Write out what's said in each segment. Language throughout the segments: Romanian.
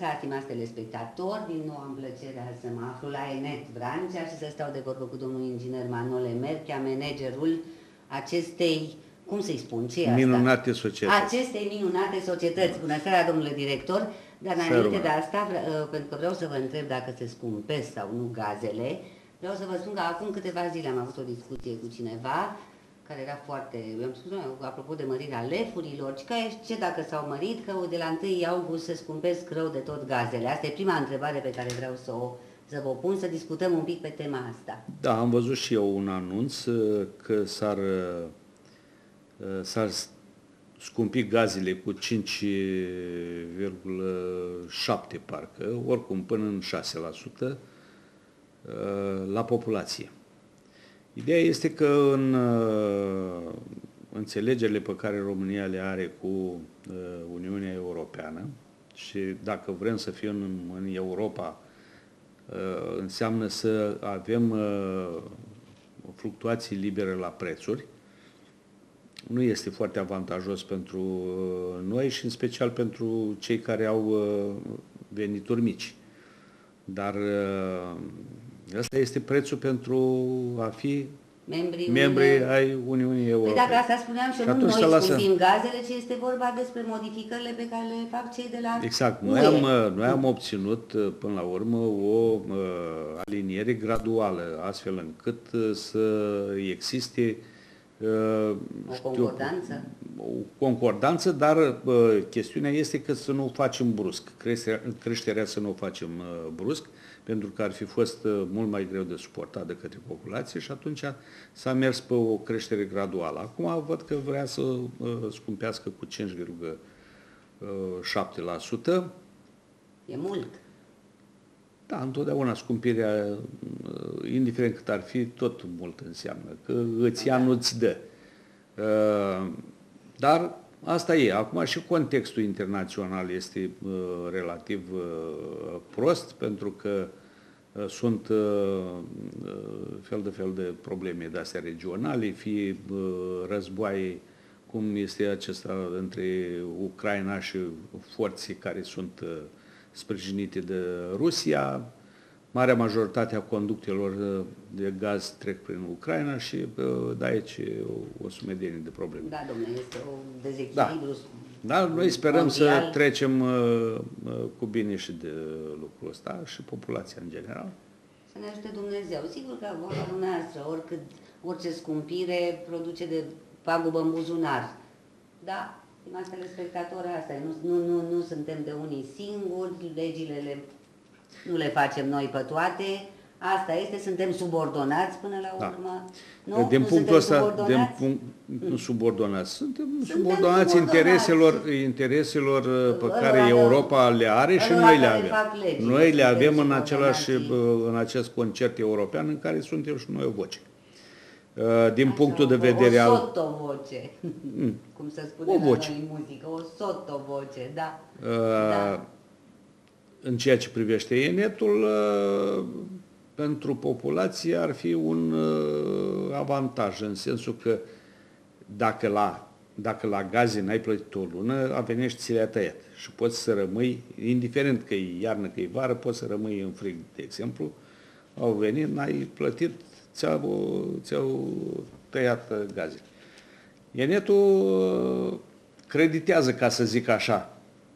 seara, stimați telespectatori, din nou am plăcerea să mă aflu la Enet Vrancea și să stau de vorbă cu domnul inginer Manole Merchea, managerul acestei, cum să-i spun, ce e minunate societăți. Acestei minunate societăți. Bună seara, domnule director, dar înainte de asta, pentru că vreau să vă întreb dacă se scumpesc sau nu gazele, vreau să vă spun că acum câteva zile am avut o discuție cu cineva care era foarte, eu am spus, apropo de mărirea lefurilor, ce dacă s-au mărit, că de la 1 august se scumpesc rău de tot gazele. Asta e prima întrebare pe care vreau să vă pun, să discutăm un pic pe tema asta. Da, am văzut și eu un anunț că s-ar scumpi gazele cu 5,7 parcă, oricum până în 6% la populație. Ideea este că în înțelegerile pe care România le are cu Uniunea Europeană și dacă vrem să fim în Europa, înseamnă să avem fluctuații libere la prețuri. Nu este foarte avantajos pentru noi și în special pentru cei care au venituri mici. Dar ăsta este prețul pentru a fi membri ai Uniunii Europene. Păi dacă asta spuneam și eu, nu noi scumpim gazele, ci este vorba despre modificările pe care le fac cei de la Exact. Noi am obținut până la urmă o aliniere graduală, astfel încât să existe o concordanță? O concordanță, dar chestiunea este că să nu o facem brusc. Creșterea să nu o facem brusc, pentru că ar fi fost mult mai greu de suportat de către populație și atunci s-a mers pe o creștere graduală. Acum văd că vrea să scumpească cu 5,7%. E mult. Da, întotdeauna scumpirea, indiferent cât ar fi, tot mult înseamnă, că îți ia, nu-ți dă. Dar asta e. Acum și contextul internațional este relativ prost, pentru că sunt fel de probleme de-astea regionale, fie războaie, cum este acesta între Ucraina și forțe care sunt sprijinite de Rusia. Marea majoritate a conductelor de gaz trec prin Ucraina și de aici o sumedenie de probleme. Da, domnule, este un dezechilibru. Da, noi sperăm să trecem cu bine și de lucrul ăsta și populația în general. Să ne ajute Dumnezeu. Sigur că vorba dumneavoastră, orice scumpire produce de pagubă în buzunar. Da, stimați telespectatori, asta e. Nu suntem de unii singuri, legile nu le facem noi pe toate, asta este, suntem subordonați până la urmă. Da. Nu? Din punctul ăsta, subordonați. Suntem subordonați intereselor pe care Europa le are și noi le avem. Noi le avem în acest concert european în care suntem și noi o voce. Din punctul de vedere al... O sotovoce, cum se spune la noi în muzică, o sotovoce, da. În ceea ce privește Enetul, pentru populație ar fi un avantaj, în sensul că dacă la gaze n-ai plătit o lună, a venit și ți le-a tăiat. Și poți să rămâi, indiferent că e iarnă, că e vară, poți să rămâi în frig, de exemplu. Au venit, n-ai plătit, ți-au tăiat gazele. Enetul creditează, ca să zic așa,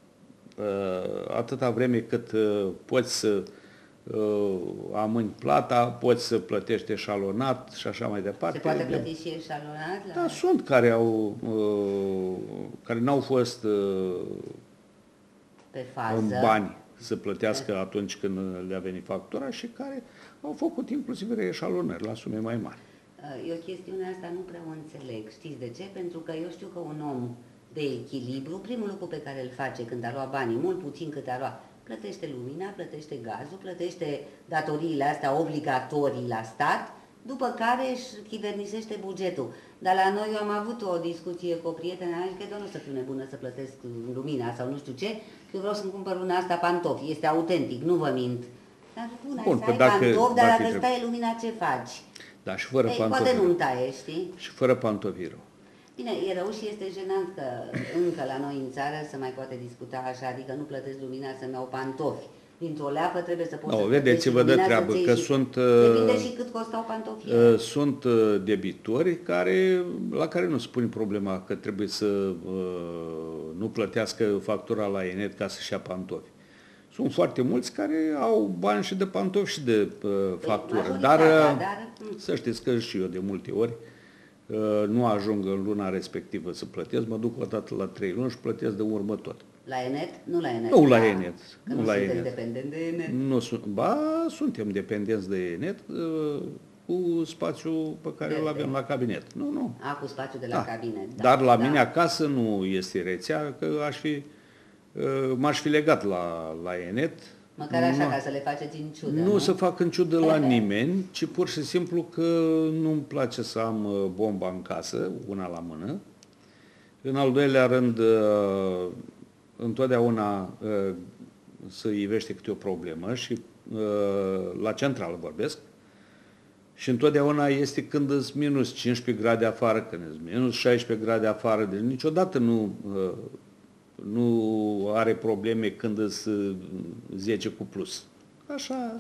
atâta vreme cât poți să amâni plata, poți să plătești eșalonat și așa mai departe. Se poate plăti și eșalonat? Da, sunt care n-au fost pe fază, în bani să plătească atunci când le-a venit factura și care au făcut inclusiv eșalonări la sume mai mari. Eu chestiunea asta nu prea o înțeleg. Știți de ce? Pentru că eu știu că un om de echilibru, primul lucru pe care îl face când a luat banii, mult puțin cât a luat, plătește lumina, plătește gazul, plătește datoriile astea obligatorii la stat, după care își chivernisește bugetul. Dar la noi eu am avut o discuție cu o prietenă, că eu nu o să fiu nebună să plătesc lumina sau nu știu ce, că eu vreau să-mi cumpăr luna asta pantofi, este autentic, nu vă mint. Dar bun, să ai pantofi, dar dacă îți taie lumina, ce faci? Da, și fără pantofi. Poate nu-mi taie, știi? Și fără pantofi rău. Bine, e rău și este jenant că încă la noi în țară se mai poate discuta așa, adică nu plătesc lumina să-mi iau pantofi. Dintr-o leapă trebuie să poți să plătești vedeți-vă de lumina, treabă, să-ți că iei și... sunt... Depinde și cât costau pantofii. Sunt debitori la care nu se pune problema că trebuie să nu plătească factura la Enet ca să-și ia pantofi. Sunt foarte mulți care au bani și de pantofi și de factură, dar să știți că și eu de multe ori nu ajung în luna respectivă să plătesc, mă duc o dată la 3 luni și plătesc de urmă tot. La Enet? Nu la Enet. Nu la Enet. Că nu suntem dependenți de Enet. Nu suntem dependenți de Enet cu spațiul pe care îl avem la cabinet. Nu. Cu spațiul de la cabinet. Da. Dar la mine acasă nu este rețea, că m-aș fi legat la Enet. Măcar așa, ca să le faceți în ciudă, nu? să fac în ciudă la nimeni, ci pur și simplu că nu-mi place să am bomba în casă, una la mână. În al doilea rând, întotdeauna să ivește câte o problemă și la centrală vorbesc. Și întotdeauna este când îți minus 15 grade afară, când îți minus 16 grade afară, deci niciodată nu are probleme când îți 10 cu plus. Așa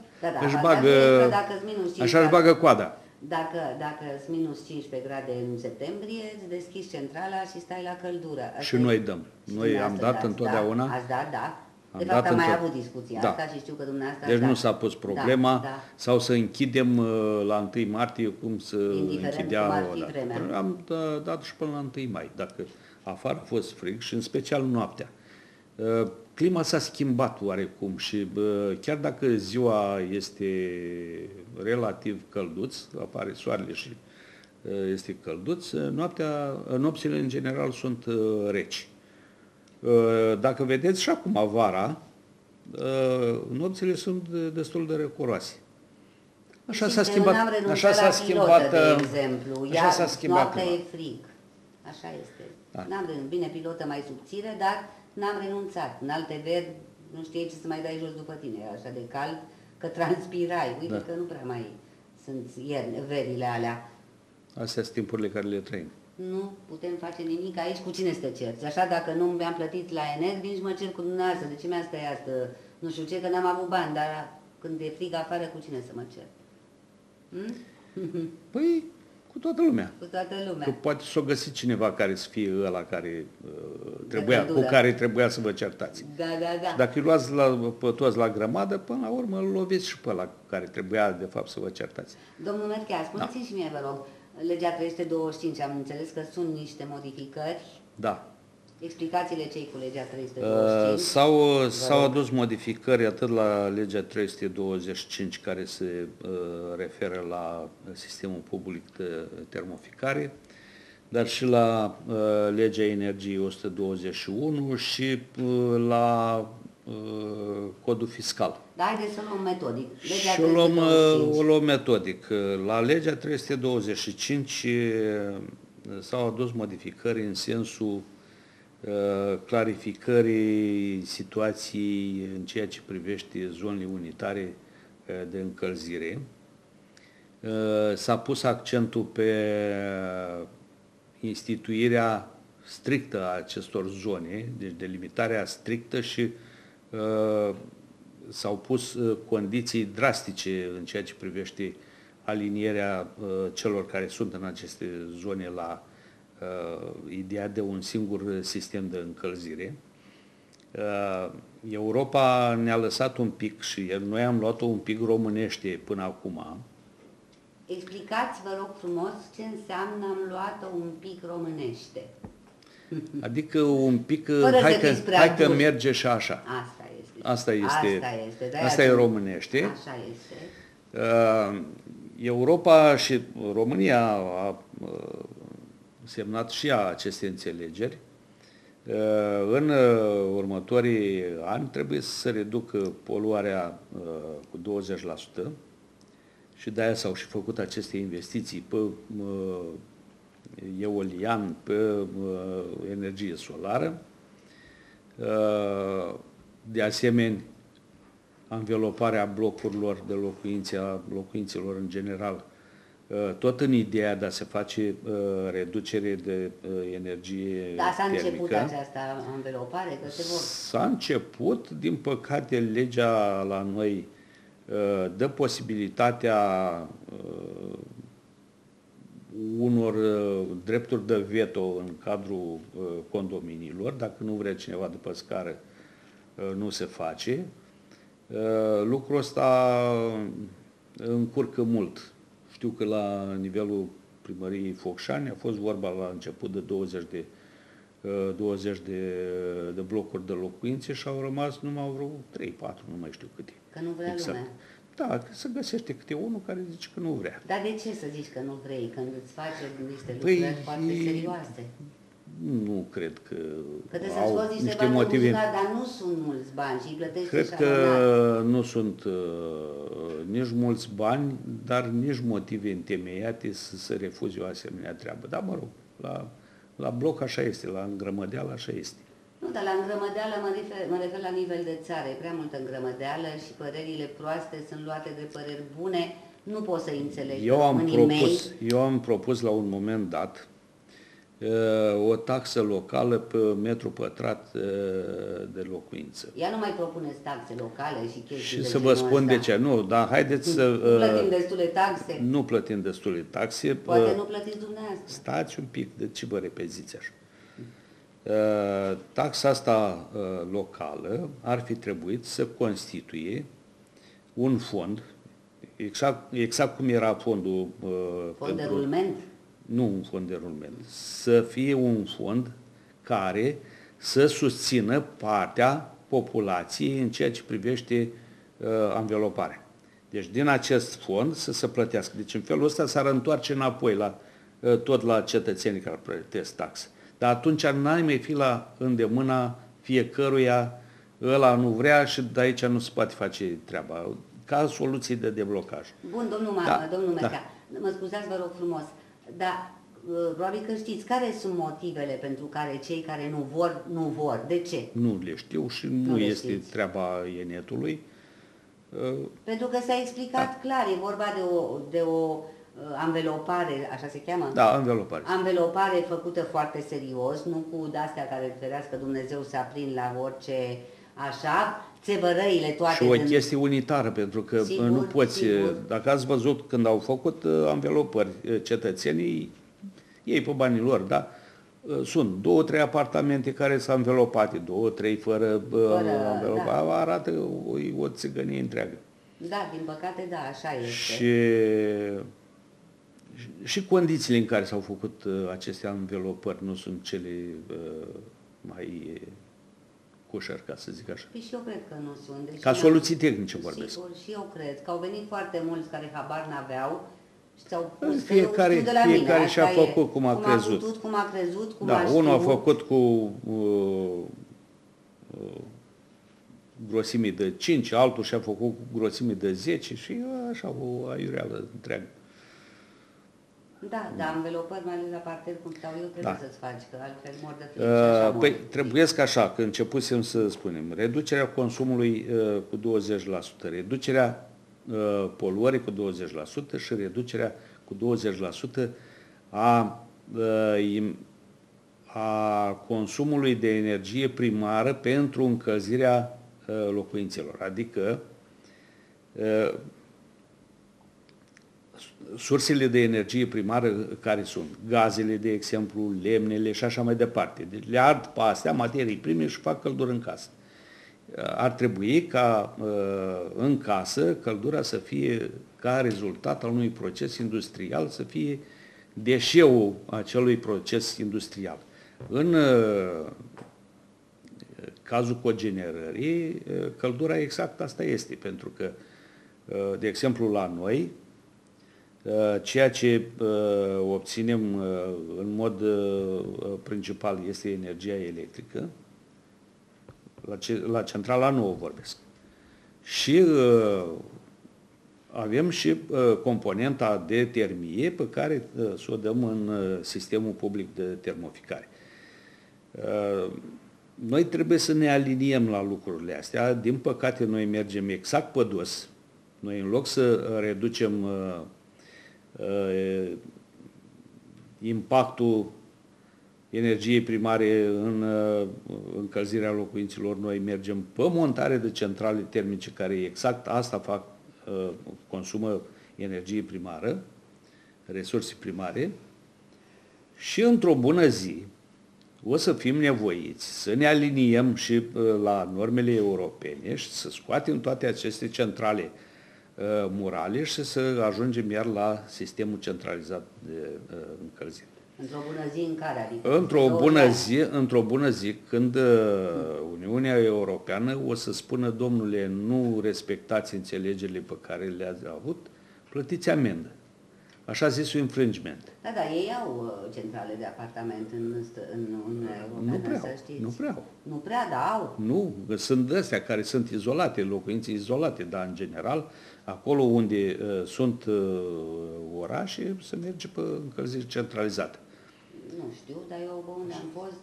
își bagă coada. Dacă îți minus 15 grade în septembrie, îți deschizi centrala și stai la căldură. Și noi dăm. Noi am dat întotdeauna. Ați dat, da. De fapt, am mai avut discuția asta și știu că dumneavoastră... Deci nu s-a pus problema sau să închidem la 1 martie, cum să închidea... Am dat și până la 1 mai, dacă afară a fost frig și în special noaptea. Clima s-a schimbat oarecum și chiar dacă ziua este relativ călduț, apare soarele și este călduț, nopțile în general sunt reci. Dacă vedeți și acum vara, nopțile sunt destul de răcoroase. Așa s-a schimbat. Așa s-a schimbat, de exemplu. Așa s-a schimbat. Noaptea e frig. Așa este. Da. N-am renunțat. Bine, pilotă mai subțire, dar n-am renunțat. În alte veri, nu știai ce să mai dai jos după tine. Era așa de cald că transpirai. Uite că nu prea mai sunt verile alea. Astea sunt timpurile care le trăim. Nu putem face nimic aici, cu cine să te cerți? Așa, dacă nu mi-am plătit la Enet, nici mă cer cu dumneavoastră. De ce mi-a tăiat? Nu știu ce, că n-am avut bani, dar când e frig afară, cu cine să mă cer? Păi, cu toată lumea. Cu toată lumea. Că poate s-o găsi cineva care să fie ăla care cu care trebuia să vă certați. Da. Dacă îi luați pe toți la grămadă, până la urmă îl loviți și pe ăla cu care trebuia, de fapt, să vă certați. Domnul Merchea, spuneți-mi și mie, vă rog, legea 325, am înțeles că sunt niște modificări. Da. Explicațiile cei cu legea 325. S-au adus modificări atât la legea 325, care se referă la sistemul public de termoficare, dar și la legea energiei 121 și la codul fiscal. Da, haideți să luăm metodic. Și o luăm metodic. La legea 325 s-au adus modificări în sensul clarificării situației în ceea ce privește zonele unitare de încălzire. S-a pus accentul pe instituirea strictă a acestor zone, deci delimitarea strictă și s-au pus condiții drastice în ceea ce privește alinierea celor care sunt în aceste zone la ideea de un singur sistem de încălzire. Europa ne-a lăsat un pic și noi am luat-o un pic românește până acum. Explicați, vă rog frumos, ce înseamnă am luat-o un pic românește. Adică un pic, hai că merge și așa. Asta e românește. Așa este. Europa și România a semnat și ea aceste înțelegeri. În următorii ani trebuie să se reducă poluarea cu 20% și de-aia s-au și făcut aceste investiții pe eolian, pe energie solară. De asemenea, anveloparea blocurilor de locuințe, a locuințelor în general, tot în ideea de a se face reducere de energie Da, s-a termică. început această anvelopare, că se vor... S-a început, din păcate, legea la noi dă posibilitatea unor drepturi de veto în cadrul condominiilor. Dacă nu vrea cineva de pe scară, nu se face. Lucrul ăsta încurcă mult. Știu că la nivelul primăriei Focșani a fost vorba la început de 20 de blocuri de locuințe și au rămas numai vreo 3-4, nu mai știu câte. Că nu vrea exact. lumea. Da, că se găsește câte unul care zice că nu vrea. Dar de ce să zici că nu vrei, când îți face niște Păi, lucrări foarte serioase? Nu cred că Că trebuie să-ți au scoți niște niște bani motive. în buzunar, dar nu sunt mulți bani și îi plătești Cred așa că la nu sunt nici mulți bani, dar nici motive întemeiate să se refuze o asemenea treabă. Dar, mă rog, la bloc așa este, la îngrămădeală așa este. Nu, dar la îngrămădeală mă refer la nivel de țară. E prea multă îngrămădeală și părerile proaste sunt luate de păreri bune. Nu poți să înțelegi. Eu am propus la un moment dat o taxă locală pe metru pătrat de locuință. Ea nu mai propuneți taxe locale și chestii Și de să vă spun ăsta. de ce. Nu, dar haideți să... Nu plătim destule taxe? Nu plătim destule taxe. Poate nu plătiți dumneavoastră. Stați un pic, de ce vă repeziți așa? Taxa asta locală ar fi trebuit să constituie un fond, exact cum era fondul... Fond de rulment? Nu un fond de rulment. Să fie un fond care să susțină partea populației în ceea ce privește anveloparea. Deci din acest fond să se plătească. Deci în felul ăsta s-ar întoarce înapoi tot la cetățenii care plătesc taxe. Dar atunci n-ai mai fi la îndemâna fiecăruia, ăla nu vrea și de aici nu se poate face treaba. Ca soluție de deblocaj. Bun, domnul Mercea, mă scuzați, vă rog frumos, dar probabil că știți care sunt motivele pentru care cei care nu vor. De ce? Nu le știu și nu este treaba ENET-ului. Pentru că s-a explicat clar, e vorba de o anvelopare, așa se cheamă? Da, anvelopare. Anvelopare făcută foarte serios, nu cu de-astea care ferească Dumnezeu să aprind la orice așa, țevărăile toate. Și o chestie unitară, pentru că sigur, nu poți, sigur. Dacă ați văzut când au făcut anvelopări cetățenii, ei pe banii lor, da? Sunt 2-3 apartamente care sunt anvelopate, 2-3 fără anvelopare, da. Arată o țigănie întreagă. Da, din păcate, da, așa este. Și condițiile în care s-au făcut aceste anvelopări nu sunt cele mai cușări, ca să zic așa. Păi și eu cred că nu sunt. Deci ca soluții tehnice vorbesc. Sigur, și eu cred că au venit foarte mulți care habar n-aveau și ți-au pus fiecare și-a făcut cum a crezut. Cum a crezut, cum da, a știut. Unul a făcut cu grosime de 5, altul și-a făcut cu grosime de 10 și așa o aiureală întreagă. Da, dar anvelopări, mai ales la parter, cum stau eu, trebuie să-ți faci, că altfel mor de frică și așa Păi, trebuiesc așa, că începusem să spunem, reducerea consumului cu 20%, reducerea poluării cu 20% și reducerea cu 20% a consumului de energie primară pentru încălzirea locuințelor. Adică sursele de energie primară care sunt gazele, de exemplu, lemnele și așa mai departe. Deci le ard pe astea, materii prime și fac căldură în casă. Ar trebui ca în casă căldura să fie ca rezultat al unui proces industrial, să fie deșeul acelui proces industrial. În cazul cogenerării, căldura exact asta este, pentru că, de exemplu, la noi, ceea ce obținem în mod principal este energia electrică, la centrala nouă vorbesc. Și avem și componenta de termie pe care să o dăm în sistemul public de termoficare. Noi trebuie să ne aliniem la lucrurile astea. Din păcate, noi mergem exact pe dos. Noi, în loc să reducem impactul energiei primare în încălzirea locuinților, noi mergem pe montare de centrale termice care exact asta fac, consumă energie primară, resurse primare, și într-o bună zi o să fim nevoiți să ne aliniem și la normele europene și să scoatem toate aceste centrale murale și să ajungem iar la sistemul centralizat de încălzire. Într-o bună zi în care? Adică într-o bună zi când Uniunea Europeană o să spună, domnule, nu respectați înțelegerile pe care le-ați avut, plătiți amendă. Așa zisul infringement. Da, ei au centrale de apartament în Uniunea Europeană, să știți. Nu prea au. Nu prea, da, au. Nu, sunt astea care sunt izolate, locuințe izolate, dar în general, acolo unde sunt orașe, se merge pe încălziri centralizate. Nu știu, dar eu unde am fost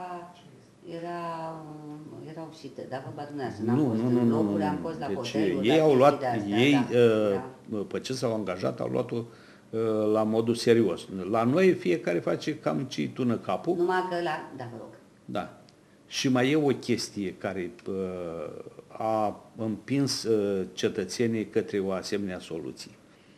erau și, dar vorba dumneavoastră, n-am fost în locuri, am fost la hoteluri. Ei au luat, pe ce s-au angajat, au luat-o la modul serios. La noi fiecare face cam ce-i tună capul. Numai că da, vă rog. Da. Și mai e o chestie care a împins cetățenii către o asemenea soluție.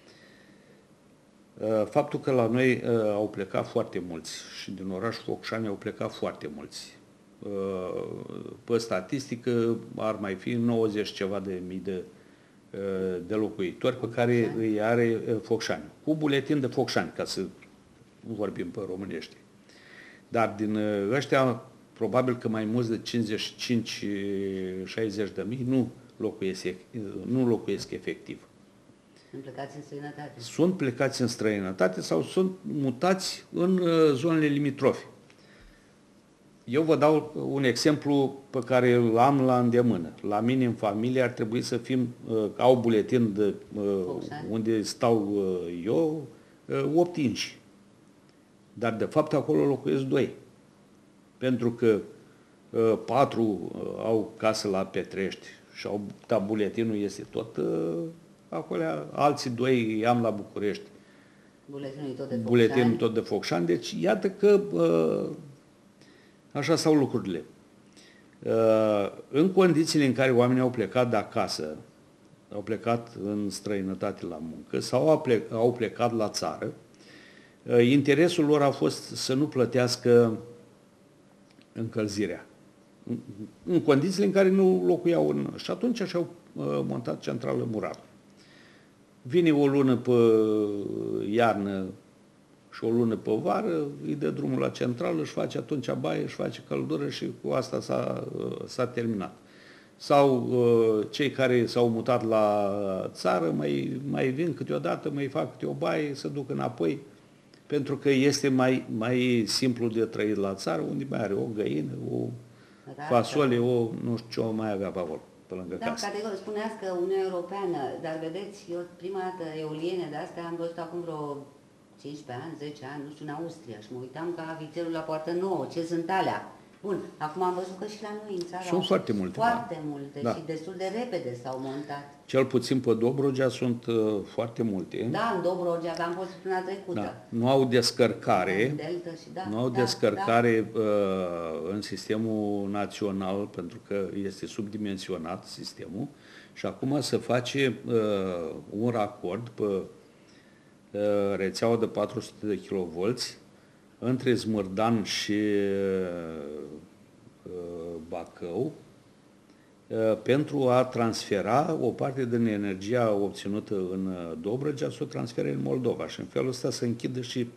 Faptul că la noi au plecat foarte mulți și din orașul Focșani au plecat foarte mulți. Pe statistică ar mai fi 90 ceva de mii de locuitori pe care îi are Focșani. Cu buletin de Focșani, ca să nu vorbim pe românește. Dar din ăștia, probabil că mai mulți de 55-60 de mii nu locuiesc efectiv. Sunt plecați în străinătate. Sunt plecați în străinătate sau sunt mutați în zonele limitrofe. Eu vă dau un exemplu pe care îl am la îndemână. La mine în familie ar trebui să fim, au buletin de unde stau eu, 8 inși. Dar de fapt acolo locuiesc 2. Pentru că 4 au casă la Petrești și buletinul este tot acolo, alții 2 am la București. Buletinul tot de Focșani. Deci iată că așa stau lucrurile. În condițiile în care oamenii au plecat de acasă, au plecat în străinătate la muncă sau au plecat la țară, interesul lor a fost să nu plătească încălzirea. În condițiile în care nu locuiau și atunci și-au montat centrală murală. Vine o lună pe iarnă și o lună pe vară, îi dă drumul la centrală, își face atunci baie, își face căldură și cu asta s-a terminat. Sau cei care s-au mutat la țară mai vin câteodată, mai fac câte o baie, se duc înapoi, pentru că este mai simplu de trăit la țară, unde mai are o găină, o fasole, nu știu ce o mai avea pe acolo, pe lângă casă. Da, categoric, spuneați că Uniunea Europeană, dar vedeți, eu prima dată eoliene de astea am văzut acum vreo 15 ani, 10 ani, nu știu, în Austria și mă uitam ca vițelul la poartă nouă, ce sunt alea. Bun, acum am văzut că și la noi în țară sunt foarte multe. Foarte multe și destul de repede s-au montat. Cel puțin pe Dobrogea sunt foarte multe. Da, în Dobrogea, am fost până trecută. Da. Nu au descărcare, în sistemul național, pentru că este subdimensionat sistemul și acum se face un racord pe rețeaua de 400 de kV între Zmârdan și Bacău pentru a transfera o parte din energia obținută în Dobrogea, să o transfere în Moldova și în felul ăsta să închidă și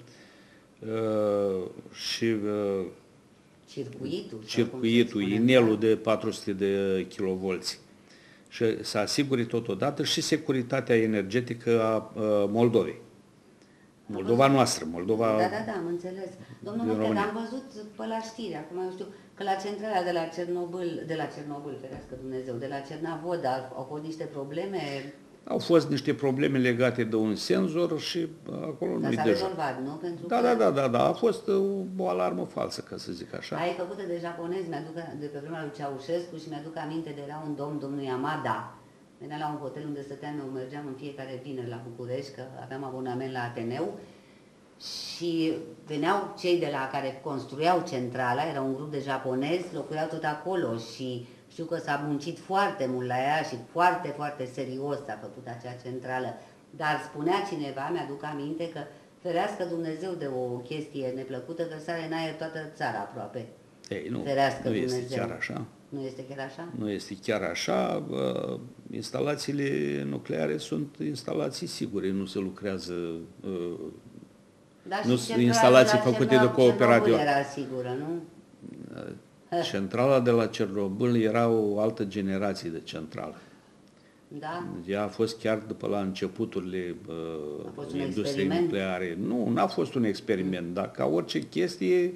circuitul, inelul de 400 de kV și să asigure totodată și securitatea energetică a Moldovei. Moldova noastră, Moldova... Da, am înțeles. Domnul Măcăr, am văzut pe la știri, acum eu știu, că la centrala de la Cernobâl, ferească Dumnezeu, de la Cernavod au fost niște probleme... Au fost niște probleme legate de un senzor și acolo nu-i deja. Dar s-a rezolvat, nu? Da, a fost o alarmă falsă, ca să zic așa. E făcută de japonezi, de pe vremea lui Ceaușescu și mi-aduc aminte de era un domnul Yamada, Venea la un hotel unde stăteam, eu mergeam în fiecare vineri la București, că aveam abonament la Ateneu, și veneau cei de la care construiau centrala, era un grup de japonezi, locuiau tot acolo și știu că s-a muncit foarte mult la ea și foarte, foarte serios s-a făcut acea centrală. Dar spunea cineva, mi-aduc aminte, că ferească Dumnezeu de o chestie neplăcută, că sare în aer toată țara aproape. Ei, nu, Ferească nu Dumnezeu. este chiar așa. Nu este chiar așa? Nu este chiar așa. Instalațiile nucleare sunt instalații sigure, nu se lucrează... Da, nu și sunt instalații făcute de cooperativă. era sigură, nu? Centrala de la Cernobâl era o altă generație de centrală. Da? Ea a fost chiar după la începuturile industriei nucleare. Nu, n-a fost un experiment, dar ca orice chestie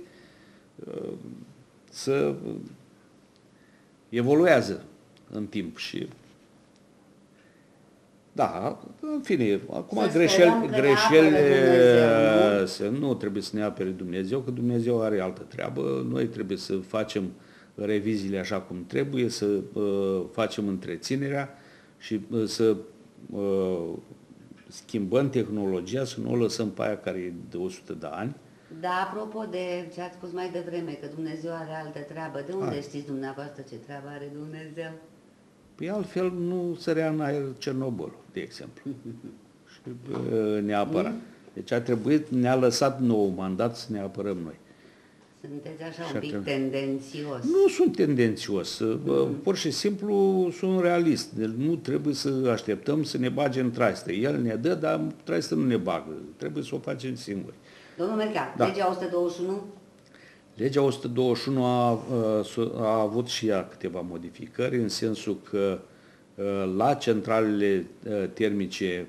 să evoluează în timp și da, în fine, acum greșeli nu trebuie să ne apere Dumnezeu, că Dumnezeu are altă treabă, noi trebuie să facem reviziile așa cum trebuie, să facem întreținerea și să schimbăm tehnologia, să nu o lăsăm pe aia care e de 100 de ani. Da, apropo de ce ați spus mai devreme, că Dumnezeu are altă treabă, de unde știți dumneavoastră ce treabă are Dumnezeu? Păi altfel nu sărea în aer Cernobâlul, de exemplu. Și ne-a apărat. Deci a trebuit, ne-a lăsat nou mandat să ne apărăm noi. Sunteți așa un pic tendențios. Nu sunt tendențios, pur și simplu sunt realist. Nu trebuie să așteptăm să ne bage în traistă. El ne dă, dar traistă nu ne bagă. Trebuie să o facem singuri. Domnul Merchea, da. Legea 121? Legea 121 a avut și ea câteva modificări, în sensul că la centralele termice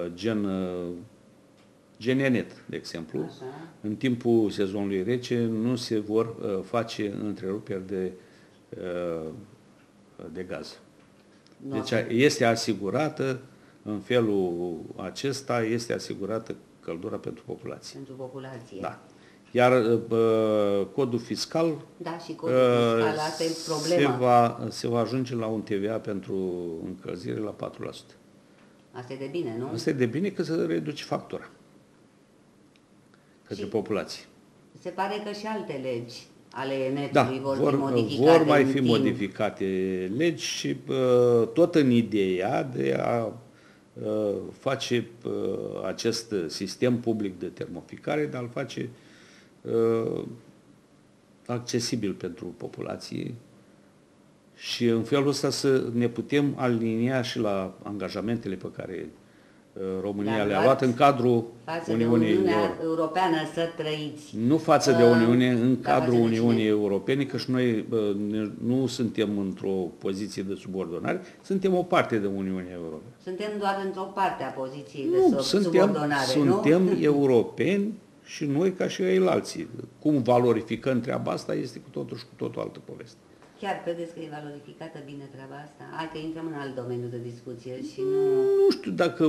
gen Enet, de exemplu, așa, în timpul sezonului rece nu se vor face întreruperi de gaz. Deci este asigurată, în felul acesta, este asigurată căldura pentru populație. Pentru populație. Da. Iar codul fiscal, da, și codul fiscal, asta e problema. Se va ajunge la un TVA pentru încălzire la 4%. Asta e de bine, nu? Asta e de bine că se reduce factura către populație. Se pare că și alte legi ale Enetului vor fi modificate. Vor mai fi modificate legi și tot în ideea de a face acest sistem public de termoficare, de a-l face accesibil pentru populație și în felul ăsta să ne putem alinia și la angajamentele pe care România le-a luat în cadrul Uniunii Europeană, să trăiți. Nu față de Uniune, în cadrul Uniunii Europene, că și noi nu suntem într-o poziție de subordonare, suntem o parte de Uniunea Europeană. Suntem doar într-o parte a poziției de subordonare, suntem europeni și noi ca și ei alții. Cum valorificăm treaba asta este cu totul și cu totul altă poveste. Chiar credeți că e valorificată bine treaba asta? Hai că intrăm în alt domeniu de discuție și nu... Nu știu dacă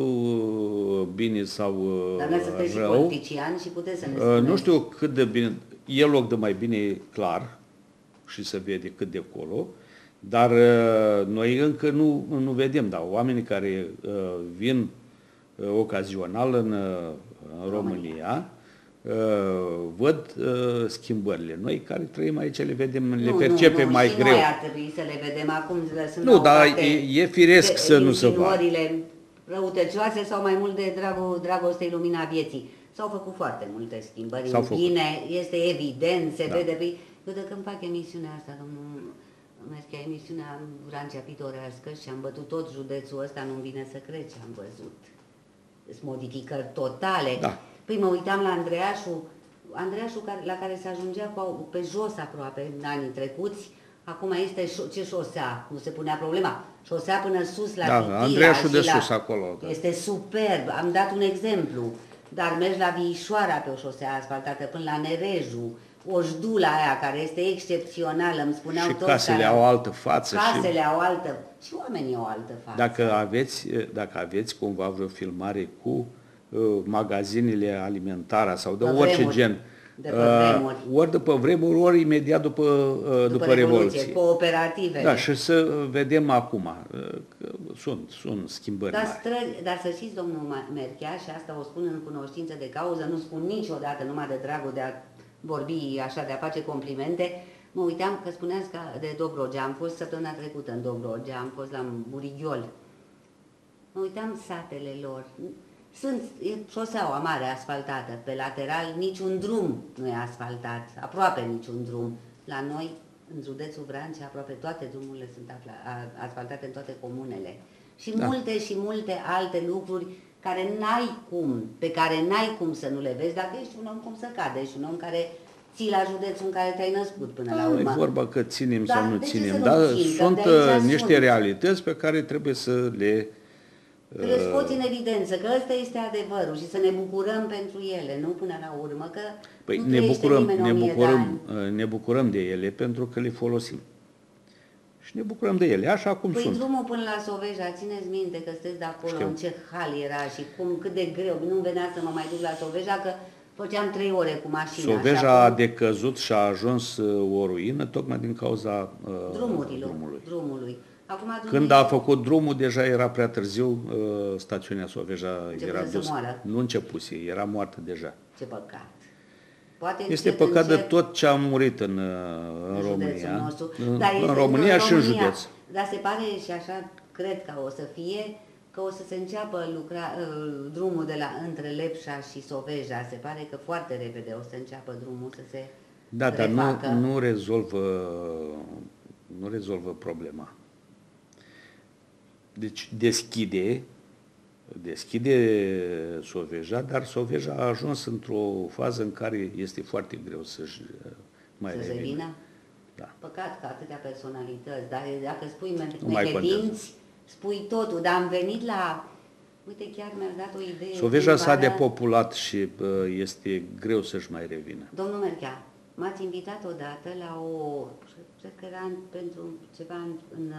bine sau dar noi sunteți și politiciani și puteți să ne spuneți. Nu știu cât de bine, e loc de mai bine clar și se vede cât de acolo, dar noi încă nu vedem, dar oamenii care vin ocazional în România văd schimbările. Noi care trăim aici le vedem, le percepem mai greu. Noi ar trebui să le vedem acum, lăsând nu, dar e firesc să nu se vadă. Răutăcioase sau mai mult de dragostei lumina vieții. S-au făcut foarte multe schimbări în bine, este evident, se vede. Eu de când fac emisiunea asta, domnul Merchea, emisiunea Vrancea Pitorească și am bătut tot județul ăsta, nu-mi vine să cred ce am văzut. Sunt modificări totale. Da. Păi mă uitam la Andreașul la care se ajungea pe jos aproape în anii trecuți, acum este ce șosea, nu se punea problema, șosea până sus la Pitila. Andreașul de sus acolo. Da. Este superb, am dat un exemplu, dar mergi la Viișoara pe o șosea asfaltată până la Nereju, Ojdula aia care este excepțională, îmi spuneau toți. Și casele au altă față. Casele au altă, și oamenii au altă față. Dacă aveți cumva vreo filmare cu magazinele alimentare sau de orice gen, ori după vremuri, ori imediat după Revoluție. Cooperativele. Da, și să vedem acum. sunt schimbări Dar, mari. dar să știți, domnul Merchea, și asta o spun în cunoștință de cauză, nu spun niciodată numai de dragul de a vorbi așa, de a face complimente. Mă uitam că spuneați că de Dobrogea, am fost săptămâna trecută în Dobrogea, am fost la Burighiol. Mă uitam satele lor. E șoseaua mare asfaltată, pe lateral niciun drum nu e asfaltat, aproape niciun drum. La noi, în județul Vrancea, aproape toate drumurile sunt asfaltate în toate comunele. Și multe și multe alte lucruri pe care n-ai cum să nu le vezi, dacă ești un om cum să cade, ești un om care ții la județul în care te-ai născut până la urmă. Nu e vorba că ținem Dar sau nu de ce ținem, să nu dar țin? sunt niște realități pe care trebuie să le... Trebuie scoți în evidență că ăsta este adevărul și să ne bucurăm pentru ele, nu până la urmă, că Păi nu trăiește nimeni 1000 de ani. ne bucurăm de ele pentru că le folosim. Și ne bucurăm de ele, așa cum Păi sunt. drumul până la Soveja, țineți minte că sunteți de acolo, Știu. în ce hal era și cât de greu. Nu venea să mă mai duc la Soveja, că făceam 3 ore cu mașina. Soveja a decăzut și a ajuns o ruină tocmai din cauza drumului. Acum, Când a făcut drumul, deja era prea târziu, stațiunea Soveja era să dusă. moară. Nu începuse, era moartă deja. Ce păcat. Poate Este păcat de tot ce a murit în România, în România și în județ. Dar se pare și așa, cred că o să fie, că o să se înceapă drumul între Lepșa și Soveja. Se pare că foarte repede o să înceapă drumul să se refacă. Dar nu rezolvă problema. Deci deschide Soveja, dar Soveja a ajuns într-o fază în care este foarte greu să-și mai revină. Da. Păcat că atâtea personalități, dar dacă spui mehedinți, spui totul, dar am venit la... Uite, chiar mi-a dat o idee. Soveja s-a depopulat și este greu să-și mai revină. Domnul Merchea, m-ați invitat odată la cred că era pentru ceva în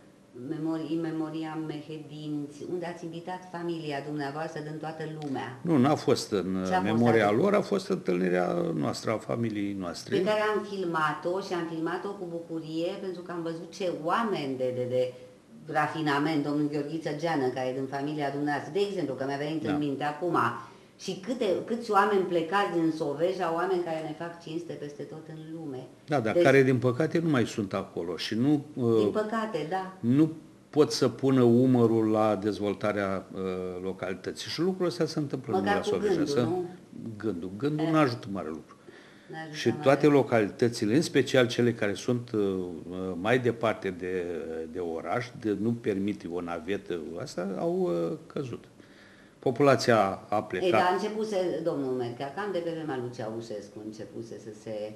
memoria Mehedinți, unde ați invitat familia dumneavoastră din toată lumea. Nu, n-a fost în memoria lor, a fost întâlnirea noastră, a familiei noastre. Pe care am filmat-o și am filmat-o cu bucurie, pentru că am văzut ce oameni de rafinament, domnul Gheorghiță Geană, care e din familia dumneavoastră, de exemplu, că mi-a venit în minte acum, și câți oameni plecați din Soveja, oameni care ne fac cinste peste tot în lume. Da, dar care din păcate nu mai sunt acolo și nu... Din păcate, da. Nu pot să pună umărul la dezvoltarea localității. Și lucrul ăsta se întâmplă măcar la Soveja. Gândul, nu? Gândul nu ajută mare lucru. Și toate localitățile, în special cele care sunt mai departe de oraș, nu permite o navetă, asta au căzut. Populația a plecat. Dar începuse, domnul Merchea, cam de pe vremea lui Ceaușescu începuse să se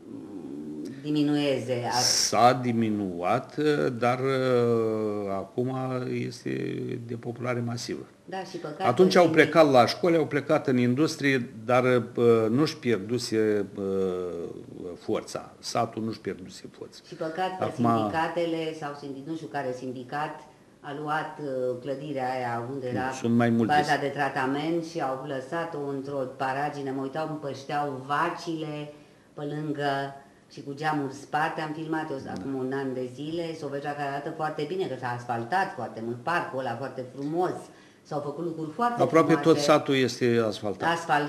diminueze. S-a diminuat, dar acum este de populare masivă. Da, și păcat. Atunci au plecat la școli, au plecat în industrie, dar nu-și pierduse forța. Satul nu-și pierduse forța. Și păcat că sindicatele, sau nu știu care sindicat, a luat clădirea aia unde era baza de tratament și au lăsat-o într-o paragină, mă uitau, împășteau vacile pe lângă și cu geamuri sparte, am filmat-o acum un an de zile, Soveja care arată foarte bine, că s-a asfaltat foarte mult, parcul ăla foarte frumos, s-au făcut lucruri foarte aproape frumoase. Tot satul este asfaltat.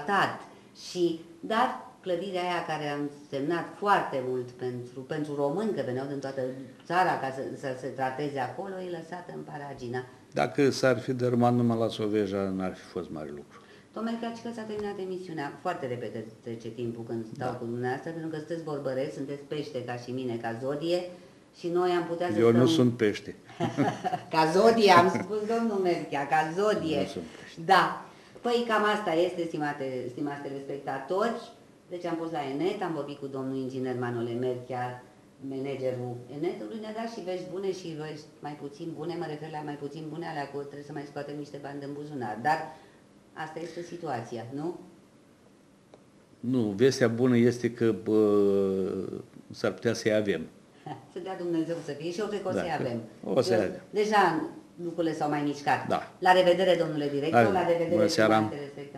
Dar clădirea aia care a însemnat foarte mult pentru români, că veneau din toată țara ca să se trateze acolo, e lăsată în paragina. Dacă s-ar fi dărâmat numai la Soveja, n-ar fi fost mare lucru. Domnule Cacică, s-a terminat emisiunea. Foarte repede trece timpul când stau cu dumneavoastră, pentru că sunteți vorbăreți, sunteți pește ca și mine, ca zodie, și noi am putea să Eu nu sunt pește. Ca zodie, am spus domnul Merchea, ca zodie. Nu sunt pește. Da. Păi cam asta este, stimați telespectatori. Deci am fost la Enet, am vorbit cu domnul inginer Manole Merchea, managerul Enetului, ne-a dat și vești bune și vești mai puțin bune, mă refer la mai puțin bune, alea cu trebuie să mai scoatem niște bani din buzunar, dar asta este situația, nu? Nu, vestea bună este că s-ar putea să-i avem. Să dea Dumnezeu să fie și eu cred că o să-i avem. O să-i avem. Deja lucrurile s-au mai mișcat. Da. La revedere, domnule director, la revedere, Bună seara.